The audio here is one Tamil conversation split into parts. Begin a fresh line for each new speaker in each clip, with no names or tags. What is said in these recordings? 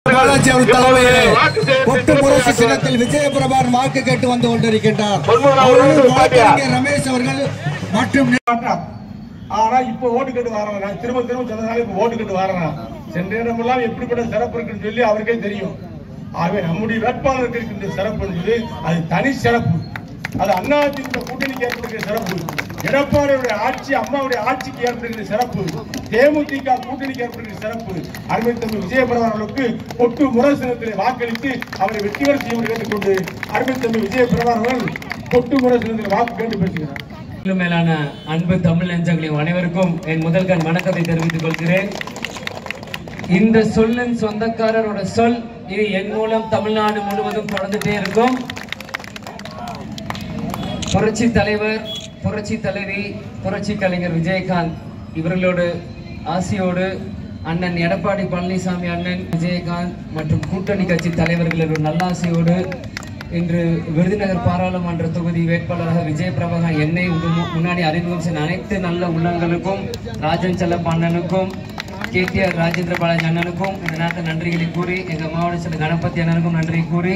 விஜயபிரபாகரன் வாக்கு கேட்டு வந்து கொண்டிருக்கின்றார் ரமேஷ் அவர்கள் மற்றும்
ஆனா இப்ப ஓட்டு கேட்டு வரேன் திரும்ப சொன்னதால இப்ப ஓட்டு கேட்டு வரேன் சென்ற இடமெல்லாம் எப்படிப்பட்ட சிறப்பு இருக்குன்னு சொல்லி அவருக்கே தெரியும். ஆகவே நம்முடைய வேட்பாளருக்கு இருக்கின்ற சிறப்பு என்பது அது தனி சிறப்பு. அது அதிமுக கூட்டணிக்கு ஏற்படுகிற சிறப்பு, எடப்பாடியுடைய ஆட்சி அம்மாவுடைய ஆட்சிக்கு ஏற்படுகிற சிறப்பு, தேமுதிக கூட்டணிக்கு ஏற்படுகிற சிறப்பு. அருமை தம்பி விஜயபிரபாகரனுக்கு ஒட்டு முரசினத்திலே வாக்களித்து அவரை வெற்றி பெற செய்ய கேட்டுக்கொண்டு அருமை தம்பி விஜயபிரபாகரன் ஒட்டு முரசினத்தில் வாக்கு கேட்டு பேசுகிறார்.
மேலான அன்பு தமிழ் நெஞ்சங்களின் அனைவருக்கும் என் முதல்கண் வணக்கத்தை தெரிவித்துக் கொள்கிறேன். இந்த சொல்லின் சொந்தக்காரரோட சொல் இது என் மூலம் தமிழ்நாடு முழுவதும் தொடர்ந்துட்டே இருக்கும். புரட்சி தலைவர், புரட்சி தலைவி, புரட்சி கலைஞர் விஜயகாந்த் இவர்களோடு ஆசையோடு அண்ணன் எடப்பாடி பழனிசாமி, அண்ணன் விஜயகாந்த் மற்றும் கூட்டணி கட்சி தலைவர்களோட நல்லாசையோடு இன்று விருதுநகர் பாராளுமன்ற தொகுதி வேட்பாளராக விஜயபிரபாகரன் என்னை முன்னாடி அறிமுகம் செய்த அனைத்து நல்ல உள்ளங்களுக்கும், ராஜன் செல்லப்ப அண்ணனுக்கும், KTR ராஜேந்திர பாலாஜி அண்ணனுக்கும் இந்த நேரத்தில் நன்றிகளை கூறி, எங்க மாவட்ட செயலர் கணபதி அண்ணனுக்கும் நன்றி கூறி,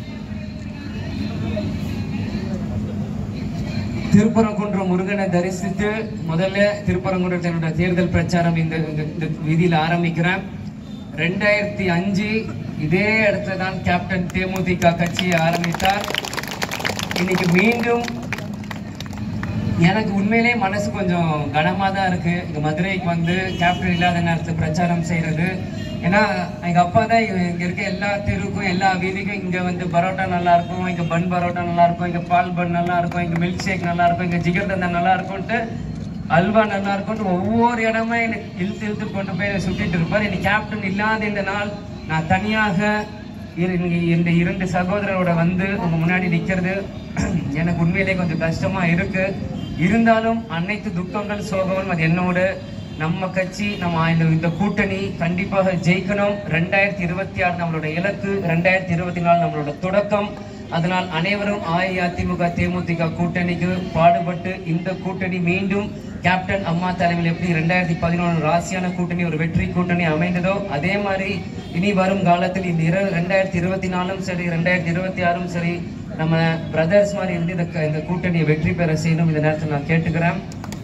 திருப்பரங்குன்றம் முருகனை தரிசித்து முதல்ல திருப்பரங்குன்றத்தினுடைய தேர்தல் பிரச்சாரம் இந்த வீதியில் ஆரம்பிக்கிறேன். 2005 இதே இடத்துல தான் கேப்டன் தேமுதிக கட்சியை ஆரம்பித்தார். இன்னைக்கு மீண்டும் எனக்கு உண்மையிலே மனசு கொஞ்சம் கனமா தான் இருக்கு. இங்க மதுரைக்கு வந்து கேப்டன் இல்லாத நேரத்தில் பிரச்சாரம் செய்யறது. ஏன்னா எங்க அப்பா தான் இங்க இருக்க எல்லா தெருவுக்கும் எல்லா வீதிக்கும் இங்க வந்து பரோட்டா நல்லா இருக்கும், இங்க பன் பரோட்டா நல்லா இருக்கும், இங்க பால் பன் நல்லா இருக்கும், இங்க மில்க் ஷேக் நல்லா இருக்கும், இங்க ஜிகர்தண்டா நல்லா இருக்கும்ட்டு, அல்வா நல்லா இருக்கும்ட்டு ஒவ்வொரு இடமா எனக்கு இழுத்து கொண்டு போய் சுட்டிட்டு இருப்பார். இன்னைக்கு கேப்டன் இல்லாத இந்த நாள் நான் தனியாக இந்த 2 சகோதரரோட வந்து உங்க முன்னாடி நிக்கிறது எனக்கு உண்மையிலே கொஞ்சம் கஷ்டமா இருக்கு. இருந்தாலும் அனைத்து துக்கங்கள் சோகமும் அது என்னோட. நம்ம கட்சி, நம்ம இந்த கூட்டணி கண்டிப்பாக ஜெயிக்கணும். 2026 நம்மளோட இலக்கு, 2024 நம்மளோட தொடக்கம். அதனால் அனைவரும் அஇஅதிமுக தேமுதிக கூட்டணிக்கு பாடுபட்டு இந்த கூட்டணி மீண்டும் கேப்டன் அம்மா தலைமையில் எப்படி 2011 ராசியான கூட்டணி ஒரு வெற்றி கூட்டணி அமைந்ததோ அதே மாதிரி இனி வரும் காலத்தில் இந்த 2024 சரி 2026 சரி நம்ம பிரதர்ஸ் மாதிரி இருந்து இந்த கூட்டணியை வெற்றி பெற செய்யணும். இந்த நேரத்தில் நான் கேட்டுக்கிறேன்.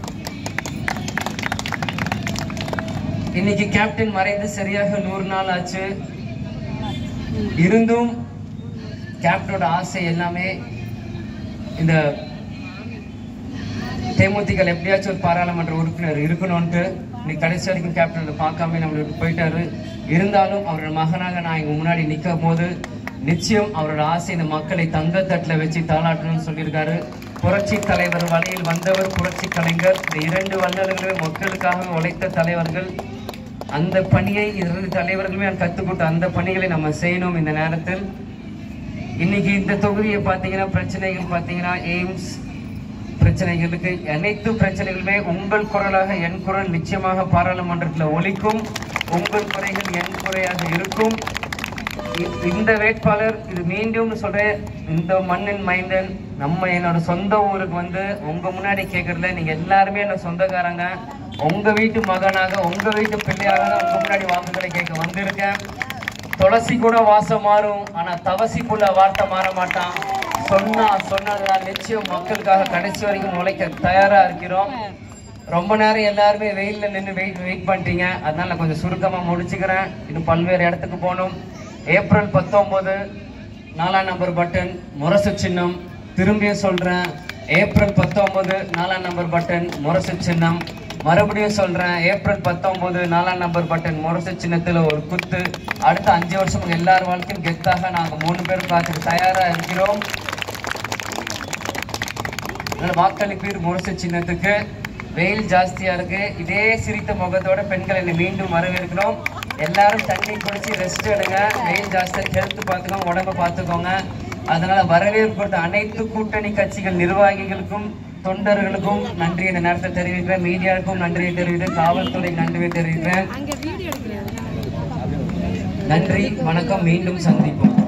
இன்னைக்கு கேப்டன் மறைந்து சரியாக 100 நாள் ஆச்சு. இருந்தும் கேப்டனோட ஆசை எல்லாமே இந்த தேமுதிக எப்படியாச்சும் ஒரு பாராளுமன்ற உறுப்பினர் இருக்கணும்ட்டு இன்னைக்கு கடைசி வரைக்கும் கேப்டன் பார்க்காம நம்மளுக்கு போயிட்டாரு. இருந்தாலும் அவரோட மகனாக நான் இங்க முன்னாடி நிற்கும் போது நிச்சயம் அவரோட ஆசை இந்த மக்களை தங்கத்தட்டில் வச்சு தாளாட்டணும்னு சொல்லியிருக்காரு. புரட்சி தலைவர் வழியில் வந்தவர் புரட்சி கலைஞர். இந்த 2 வல்லர்களும் மக்களுக்காக உழைத்த தலைவர்கள். அந்த பணியை 2 தலைவர்களுமே கற்றுக்கொண்ட அந்த பணிகளை நம்ம செய்யணும். இந்த நேரத்தில் இன்னைக்கு இந்த தொகுதியை பார்த்தீங்கன்னா பிரச்சனைகள் பார்த்தீங்கன்னா எய்ம்ஸ் பிரச்சனைகளுக்கு அனைத்து பிரச்சனைகளுமே உங்கள் குரலாக என் குரல் நிச்சயமாக பாராளுமன்றத்தில் ஒலிக்கும். உங்கள் குறைகள் என் குறையாக இருக்கும். இந்த வேட்பாளர் இது மீண்டும் சொல்றேன், இந்த மண்ணின் மைந்தன் நம்ம என்னோட சொந்த ஊருக்கு வந்து உங்க முன்னாடி கேட்கறதுல நீங்க எல்லாருமே என்னோட சொந்தக்காரங்க. உங்க வீட்டு மகனாக உங்க வீட்டு பிள்ளையாக தான் உங்க முன்னாடி வாக்குகளை கேட்க வந்திருக்கேன். துளசி கூட வாசம் மாறும், ஆனா தவசிக்குள்ள வார்த்தை மாற மாட்டான். சொன்னதுதான் நிச்சயம் மக்களுக்காக கடைசி வரைக்கும் உழைக்க தயாரா இருக்கிறோம். ரொம்ப நேரம் எல்லாருமே வெயில்ல நின்று வெயிட் பண்ணிட்டீங்க. அதனால நான் கொஞ்சம் சுருக்கமா முடிச்சுக்கிறேன். இன்னும் பல்வேறு இடத்துக்கு போகணும். ஏப்ரல் 19 4ஆம் நம்பர் பட்டன் முரசு சின்னம். திரும்பியும் சொல்றேன், ஏப்ரல் 19 4ஆம் நம்பர் பட்டன் முரசு சின்னம். மறுபடியும் சொல்றேன், ஏப்ரல் 19 4ஆம் நம்பர் பட்டன் முரசு சின்னத்துல ஒரு குத்து. அடுத்த 5 வருஷம் எல்லார் வாழ்க்கையும் கெத்தாக நாங்க 3 பேரும் காத்துக்கு தயாரா இருக்கிறோம். வாக்களிப்பீர் முரசு சின்னத்துக்கு. வெயில் ஜாஸ்தியா இருக்கு. இதே சிரித்த முகத்தோட பெண்கள் என்னை மீண்டும் வரவேற்கிறோம். எல்லாரும் தண்ணி குடிச்சு ரெஸ்ட் எடுங்க. வெயில் ஜாஸ்தியா ஹெல்த் பார்த்துக்கோங்க, உடம்பை பார்த்துக்கோங்க. அதனால வரவேற்பட்ட அனைத்து கூட்டணி கட்சிகள் நிர்வாகிகளுக்கும் தொண்டர்களுக்கும் நன்றி இந்த நேரத்தை தெரிவிக்கிறேன். மீடியாவுக்கும் நன்றியை தெரிவிக்கிறேன். காவல்துறை நன்றியை தெரிவிக்கிறேன். நன்றி, வணக்கம். மீண்டும் சந்திப்போம்.